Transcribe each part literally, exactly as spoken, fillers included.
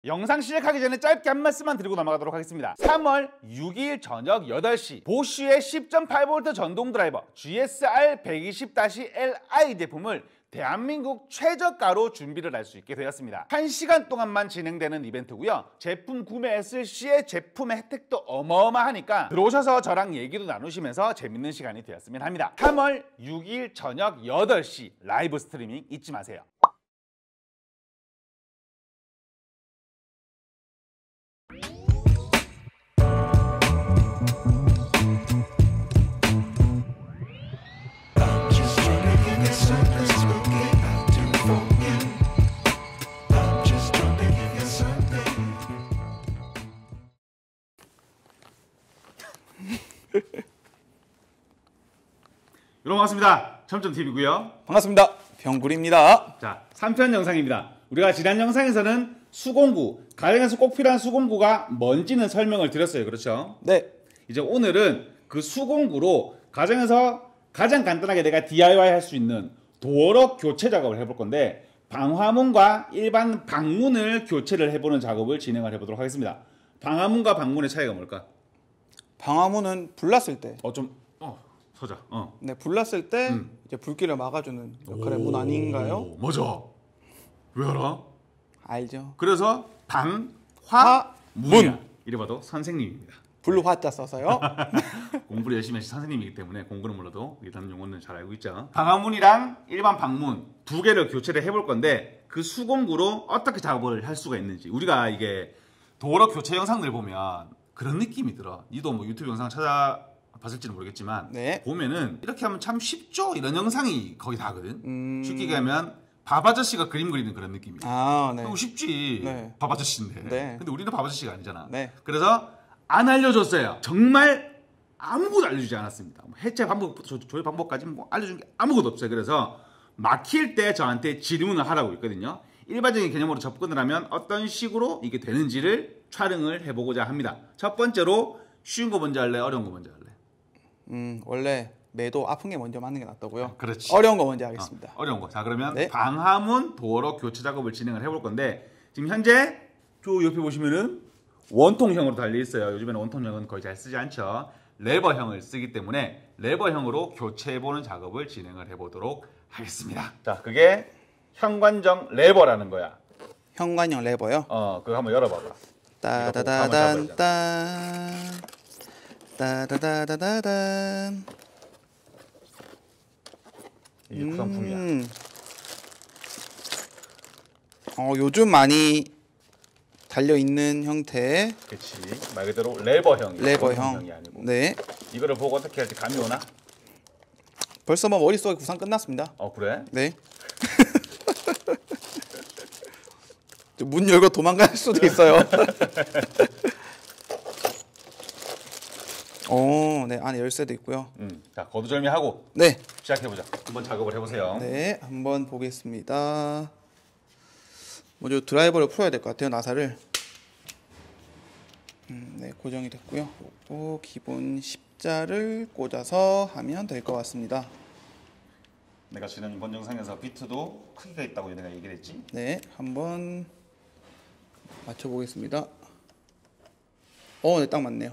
영상 시작하기 전에 짧게 한 말씀만 드리고 넘어가도록 하겠습니다. 삼월 육일 저녁 여덟 시 보쉬의 십 점 팔 볼트 전동 드라이버 지에스알 백이십 엘아이 제품을 대한민국 최저가로 준비를 할 수 있게 되었습니다. 한 시간 동안만 진행되는 이벤트고요. 제품 구매했을 시에 제품의 혜택도 어마어마하니까 들어오셔서 저랑 얘기도 나누시면서 재밌는 시간이 되었으면 합니다. 삼월 육일 저녁 여덟 시 라이브 스트리밍 잊지 마세요. 여러분 반갑습니다. 첨점티비고요. 반갑습니다. 병구리입니다. 자, 삼 편 영상입니다. 우리가 지난 영상에서는 수공구, 가정에서 꼭 필요한 수공구가 뭔지는 설명을 드렸어요. 그렇죠? 네. 이제 오늘은 그 수공구로 가정에서 가장 간단하게 내가 디아이와이 할 수 있는 도어록 교체 작업을 해볼 건데, 방화문과 일반 방문을 교체를 해보는 작업을 진행을 해보도록 하겠습니다. 방화문과 방문의 차이가 뭘까? 방화문은 불났을 때, 어, 좀, 어, 서자. 어. 네, 불났을 때 음. 이제 불길을 막아주는 역할의 문 아닌가요? 맞아. 왜 알아? 알죠. 그래서 방화문이야. 문. 이래봐도 선생님입니다. 불화자 써서요. 공부를 열심히 하신 선생님이기 때문에 공부는 몰라도 일단 용어는 잘 알고 있죠. 방화문이랑 일반 방문 두 개를 교체를 해볼 건데, 그 수공구로 어떻게 작업을 할 수가 있는지, 우리가 이게 도어 교체 영상들 보면 그런 느낌이 들어. 니도 뭐 유튜브 영상 찾아봤을지는 모르겠지만 네. 보면은 이렇게 하면 참 쉽죠? 이런 영상이 거의 다거든. 음... 쉽게 얘기하면 밥 아저씨가 그림 그리는 그런 느낌이야. 아, 네. 너무 쉽지. 네. 밥 아저씨인데. 네. 근데 우리는 밥 아저씨가 아니잖아. 네. 그래서 안 알려줬어요. 정말 아무것도 알려주지 않았습니다. 해체 방법부터 조립 방법까지 뭐 알려준 게 아무것도 없어요. 그래서 막힐 때 저한테 질문을 하라고 있거든요. 일반적인 개념으로 접근을 하면 어떤 식으로 이게 되는지를 촬영을 해보고자 합니다. 첫 번째로 쉬운 거 먼저 할래? 어려운 거 먼저 할래? 음, 원래 매도 아픈 게 먼저 맞는 게 낫다고요. 그렇지. 어려운 거 먼저 하겠습니다. 어, 어려운 거. 자, 그러면 네. 방화문 도어로 교체 작업을 진행을 해볼 건데, 지금 현재 저 옆에 보시면은 원통형으로 달려 있어요. 요즘에는 원통형은 거의 잘 쓰지 않죠. 레버형을 쓰기 때문에 레버형으로 교체해보는 작업을 진행을 해보도록 하겠습니다. 자, 그게 현관정 레버라는 거야. 현관형 레버요. 어, 그거 한번 열어봐봐. 따다다단 딴 따다다다단. 이게 구성품이야. 음. 어, 요즘 많이 달려 있는 형태. 그렇지. 말 그대로 레버형. 레버형. 이 아니고. 네. 이거를 보고 어떻게 할지 감이 오나? 벌써 뭐 머릿속에 구상 끝났습니다. 어, 그래? 네. 문 열고 도망갈 수도 있어요. 오, 네, 안에 열쇠도 있고요. 음, 자, 거두절미하고 네. 시작해보자. 한번 작업을 해보세요. 네, 한번 보겠습니다. 먼저 드라이버를 풀어야 될 것 같아요, 나사를. 음, 네, 고정이 됐고요. 또 기본 십자를 꽂아서 하면 될 것 같습니다. 내가 지난번 영상에서 비트도 크기가 있다고 내가 얘기를 했지? 네, 한번 맞춰보겠습니다. 어, 네, 딱 맞네요.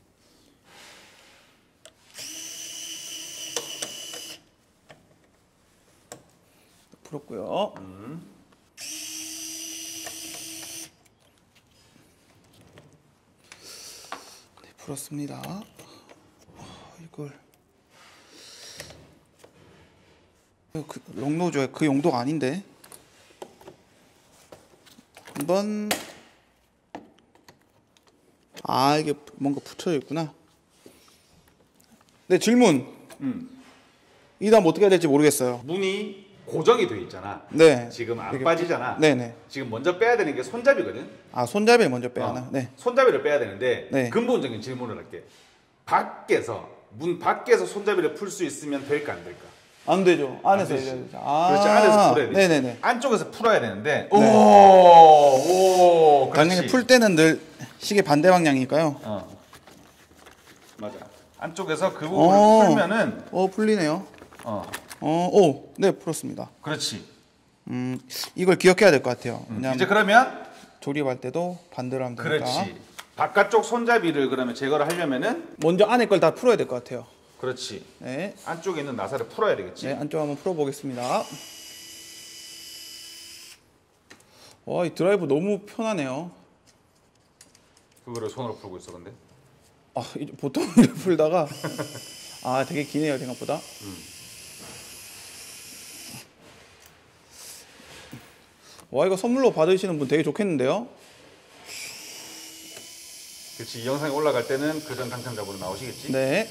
풀었고요. 음. 네, 풀었습니다. 어, 이걸 그 롱노즈의 그 용도가 아닌데. 한번 아, 이게 뭔가 붙여 있구나. 네, 질문. 음. 이 다음 어떻게 해야 될지 모르겠어요. 문이 고정이 돼 있잖아. 네. 지금 안 이게- 빠지잖아. 네네. 지금 먼저 빼야 되는 게 손잡이거든. 아, 손잡이를 먼저 빼야 하나? 어, 네. 손잡이를 빼야 되는데 네. 근본적인 질문을 할게. 밖에서 문 밖에서 손잡이를 풀 수 있으면 될까 안 될까? 안 되죠. 안에서 안 되지. 해야 되죠. 아, 그렇지, 안에서 풀어야 돼. 네네네. 안쪽에서 풀어야 되는데. 네. 오, 오, 그렇지. 당연히 풀 때는 늘 시계 반대 방향이니까요. 어, 맞아. 안쪽에서 그 부분을 어. 풀면은 어, 풀리네요. 어, 어, 오, 네, 풀었습니다. 그렇지. 음, 이걸 기억해야 될 것 같아요. 음, 왜냐면 이제 그러면 조립할 때도 반대로 하면 되니까. 그렇지. 바깥쪽 손잡이를 그러면 제거를 하려면은 먼저 안에 걸 다 풀어야 될 것 같아요. 그렇지. 네. 안쪽에 있는 나사를 풀어야 되겠지. 네, 안쪽 한번 풀어보겠습니다. 와, 이 드라이브 너무 편하네요. 그거를 손으로 풀고 있어 근데. 아, 이제 보통 이렇게 풀다가 아, 되게 기네요 생각보다. 음. 와, 이거 선물로 받으시는 분 되게 좋겠는데요? 그렇지. 이 영상이 올라갈 때는 그전 당첨자분으로 나오시겠지. 네.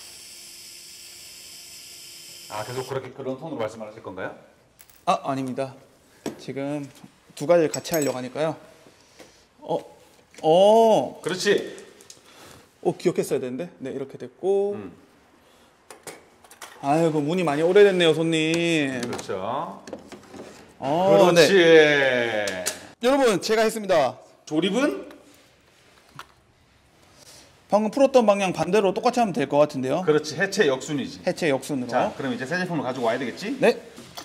아 계속 그렇게 그런 톤으로 말씀하실 건가요? 아, 아닙니다. 지금 두 가지를 같이 하려고 하니까요. 어, 어, 그렇지. 어, 기억했어야 되는데. 네, 이렇게 됐고. 음. 아이고, 문이 많이 오래됐네요, 손님. 그렇죠. 어, 그렇지. 네. 여러분, 제가 했습니다. 조립은 방금 풀었던 방향 반대로 똑같이 하면 될 것 같은데요. 그렇지. 해체 역순이지. 해체 역순으로. 자, 그럼 이제 새 제품을 가지고 와야 되겠지? 네.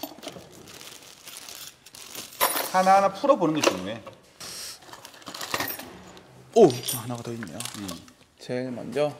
하나하나 풀어보는 게 중요해. 오, 하나가 더 있네요. 음. 제일 먼저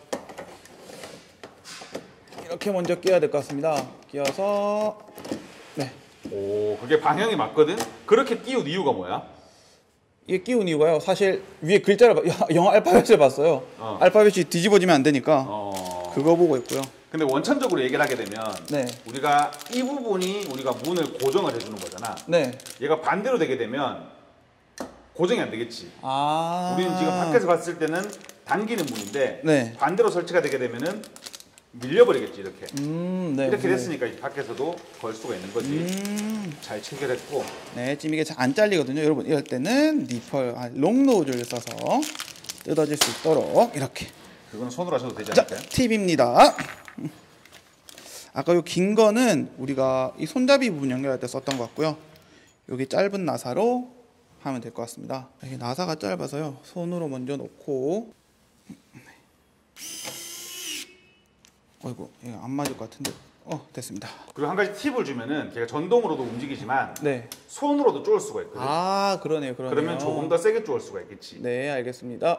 이렇게 먼저 끼워야 될 것 같습니다. 끼워서 네. 오, 그게 방향이 맞거든? 그렇게 띄운 이유가 뭐야? 이게 끼운 이유가요. 사실 위에 글자를 봐- 영어 알파벳을 봤어요. 어. 알파벳이 뒤집어지면 안 되니까 어. 그거 보고 있고요. 근데 원천적으로 얘기를 하게 되면 네. 우리가 이 부분이 우리가 문을 고정을 해주는 거잖아. 네. 얘가 반대로 되게 되면 고정이 안 되겠지. 아. 우리는 지금 밖에서 봤을 때는 당기는 문인데 네. 반대로 설치가 되게 되면은 밀려버리겠지 이렇게. 음, 네. 이렇게 네. 됐으니까 이제 밖에서도 걸 수가 있는 거지. 음. 잘 체결했고. 네, 지금 이게 잘 안 잘리거든요. 여러분 이럴 때는 니펄, 아, 롱 노즐을 써서 뜯어질 수 있도록 이렇게. 그건 손으로 하셔도 되지 자, 않을까요? 팁입니다. 아까 요 긴 거는 우리가 이 손잡이 부분 연결할 때 썼던 것 같고요. 여기 짧은 나사로 하면 될 것 같습니다. 이게 나사가 짧아서요. 손으로 먼저 놓고. 어이구, 이거 안 맞을 것 같은데. 어, 됐습니다. 그리고 한 가지 팁을 주면은 걔가 전동으로도 움직이지만 네. 손으로도 쪼을 수가 있거든. 아, 그러네요, 그러네요. 그러면 조금 더 세게 쪼을 수가 있겠지. 네, 알겠습니다.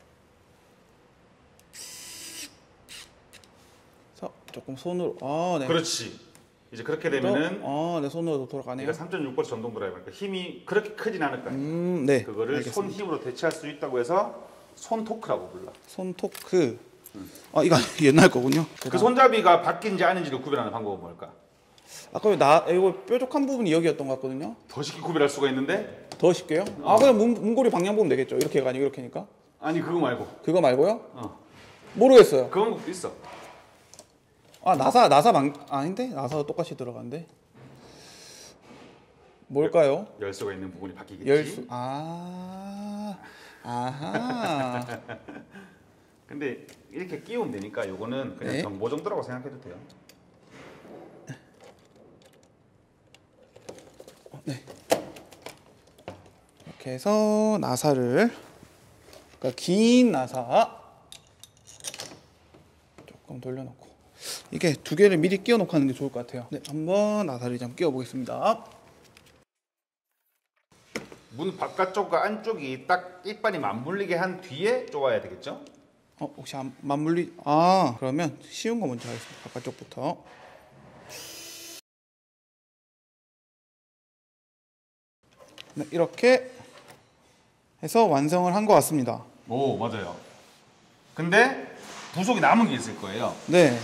자, 조금 손으로. 아, 네. 그렇지. 이제 그렇게 되면은 아, 네, 손으로 돌아가네요. 얘가 삼 점 육 볼 전동 드라이버니까 힘이 그렇게 크진 않을 거야. 음, 네. 그거를 알겠습니다. 손 힘으로 대체할 수 있다고 해서 손 토크라고 불러. 손 토크. 아, 이거 옛날 거군요. 그 손잡이가 바뀐지 아닌지를 구별하는 방법은 뭘까? 아까 나 이거 뾰족한 부분이 여기였던 것 같거든요. 더 쉽게 구별할 수가 있는데? 더 쉽게요? 아, 그냥 문, 문고리 방향 보면 되겠죠. 이렇게가 아니고 이렇게니까. 아니 그거 말고. 그거 말고요? 어. 모르겠어요. 그 방법도 있어. 아, 나사 나사 방 아닌데? 나사도 똑같이 들어간대. 뭘까요? 열쇠가 있는 부분이 바뀌겠지. 열수. 아. 아하. 근데 이렇게 끼우면 되니까 요거는 그냥 네. 정보 정도라고 생각해도 돼요. 네. 이렇게 해서 나사를, 그러니까 긴 나사 조금 돌려놓고, 이게 두 개를 미리 끼워 놓고 하는 게 좋을 것 같아요. 네, 한번 나사를 좀 끼워 보겠습니다. 문 바깥쪽과 안쪽이 딱 이빨이 맞물리게 한 뒤에 쪼아야 되겠죠? 어, 혹시 안 맞물리? 아, 그러면 쉬운 거 먼저 하겠습니다. 바깥쪽부터. 네, 이렇게 해서 완성을 한 것 같습니다. 오 맞아요. 근데 부속이 남은 게 있을 거예요. 네.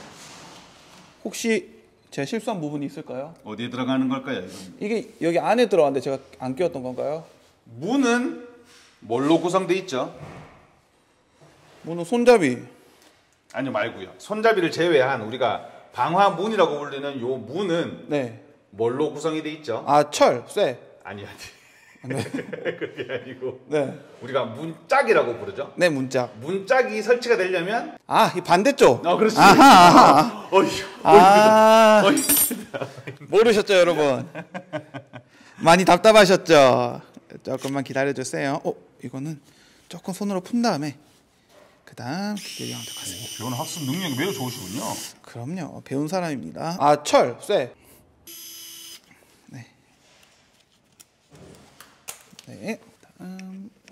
혹시 제가 실수한 부분이 있을까요? 어디에 들어가는 걸까요? 이건? 이게 여기 안에 들어갔는데 제가 안 끼웠던 건가요? 문은 뭘로 구성돼 있죠? 문은 손잡이. 아니요 말고요. 손잡이를 제외한 우리가 방화문이라고 불리는 요 문은 네. 뭘로 구성이 돼 있죠? 아, 철, 쇠. 아니 아니. 그게 아니고 네. 우리가 문짝이라고 부르죠. 네, 문짝. 문짝이 설치가 되려면 아, 이 반대쪽. 어 그렇지. 아하, 아하. 어휴. 아, 어휴. 모르셨죠, 여러분? 많이 답답하셨죠? 조금만 기다려주세요. 어, 이거는 조금 손으로 푼 다음에 그 다음 기계를 하면 될 것 같습니다. 배우는 학습 능력이 매우 좋으시군요. 그럼요, 배운 사람입니다. 아, 철, 쇠. 네. 네. 다음.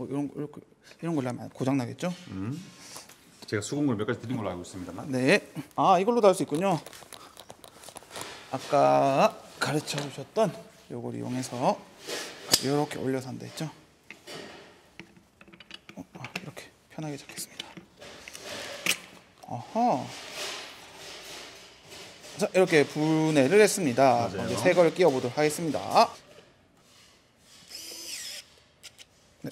뭐 이런 거 이렇게 이런 걸로 하면 고장 나겠죠? 음. 제가 수공구를 몇 가지 드린 걸로 알고 있습니다만. 네. 아 이걸로도 할 수 있군요. 아까 가르쳐 주셨던 요걸 이용해서 이렇게 올려서 한다 했죠? 어, 아, 이렇게 편하게 잡겠습니다. 어허. 자 이렇게 분해를 했습니다. 맞아요. 이제 새 걸 끼워 보도록 하겠습니다. 네.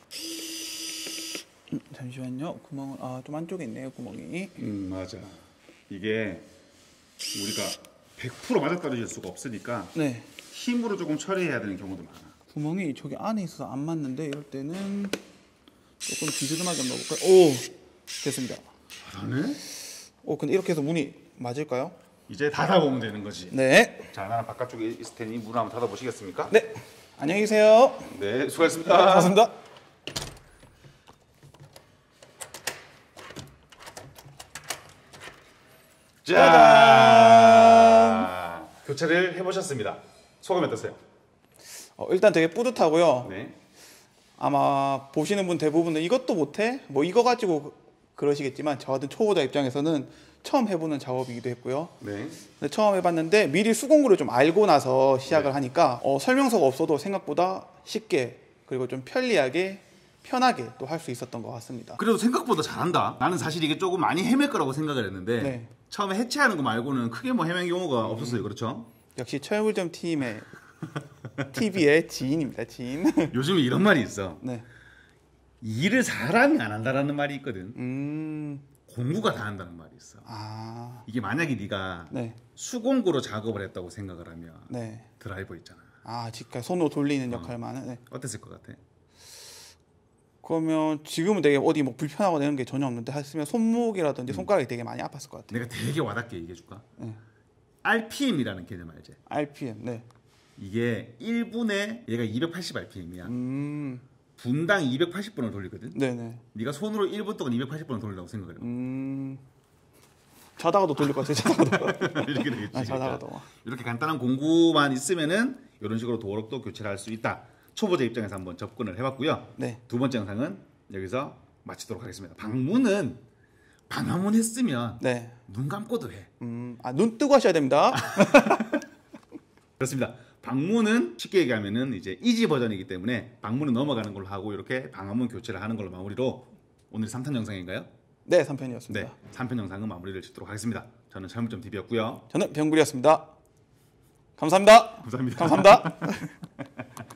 음, 잠시만요. 구멍을 아 좀 안쪽에 있네요. 구멍이. 음 맞아. 이게 우리가 백 퍼센트 맞아떨어질 수가 없으니까 네. 힘으로 조금 처리해야 되는 경우도 많아. 구멍이 저기 안에 있어서 안 맞는데 이럴 때는 조금 비스듬하게 한번 넣어볼까요? 오 됐습니다. 잘하네. 오 근데 이렇게 해서 문이 맞을까요? 이제 닫아보면 되는 거지. 네. 자, 나는 바깥쪽에 있을 테니 문 한번 닫아보시겠습니까? 네. 안녕히 계세요. 네, 수고하셨습니다. 고맙습니다. 자, 교체를 해보셨습니다. 소감이 어떠세요? 어, 일단 되게 뿌듯하고요. 네. 아마 보시는 분 대부분은 이것도 못해? 뭐 이거 가지고 그러시겠지만 저 같은 초보자 입장에서는 처음 해보는 작업이기도 했고요. 네. 근데 처음 해봤는데 미리 수공구를 좀 알고 나서 시작을 네. 하니까 어, 설명서가 없어도 생각보다 쉽게 그리고 좀 편리하게 편하게 또 할 수 있었던 것 같습니다. 그래도 생각보다 잘한다. 나는 사실 이게 조금 많이 헤맬 거라고 생각을 했는데 네. 처음에 해체하는 거 말고는 크게 뭐 헤맨 경우가 없었어요. 그렇죠? 역시 철물점 팀의 티비의 지인입니다. 지인. 요즘에 이런 말이 있어. 네. 일을 사람이 안 한다라는 말이 있거든. 음. 공구가 다 한다는 말이 있어. 아. 이게 만약에 네가 네. 수공구로 작업을 했다고 생각을 하면 네. 드라이버 있잖아. 아, 직접 손으로 돌리는 역할만. 은 네. 어땠을 것 같아? 그러면 지금은 되게 어디 뭐 불편하거나 이런 게 전혀 없는데 했으면 손목이라든지 손가락이 되게 많이 아팠을 것 같아요. 내가 되게 와닿게 얘기해 줄까? 네. 알피엠이라는 개념 알지? 알피엠. 네. 이게 일 분에 얘가 이백팔십 알피엠이야. 음. 분당 이백팔십 번을 돌리거든. 네네. 네가 손으로 일 분 동안 이백팔십 번을 돌린다고 생각을 해. 음. 자다가도 돌릴 것 같아요. 자다가도. 이렇게 되겠지. 아, 자다가도. 그러니까 이렇게 간단한 공구만 있으면은 이런 식으로 도어록도 교체를 할 수 있다. 초보자 입장에서 한번 접근을 해봤고요. 네. 두 번째 영상은 여기서 마치도록 하겠습니다. 방문은 방화문 했으면 네. 눈 감고도 해. 음. 아, 눈 뜨고 하셔야 됩니다. 그렇습니다. 방문은 쉽게 얘기하면은 이제 이지 버전이기 때문에 방문은 넘어가는 걸로 하고 이렇게 방화문 교체를 하는 걸로 마무리로 오늘 삼 탄 영상인가요? 네, 삼 편이었습니다. 네, 삼 편 영상은 마무리를 짓도록 하겠습니다. 저는 철물점 티비였고요. 저는 병구리였습니다. 감사합니다. 감사합니다. 감사합니다.